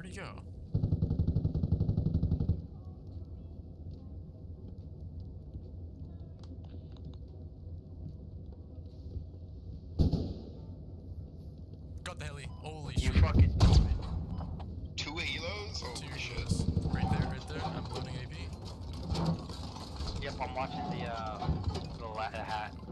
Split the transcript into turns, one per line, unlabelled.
Where'd he go? Got the heli. Holy
You
shit.
fucking do it.
2 helos? Oh
Two
shit.
shots. Right there, right there. I'm loading AP.
Yep, I'm watching the hat.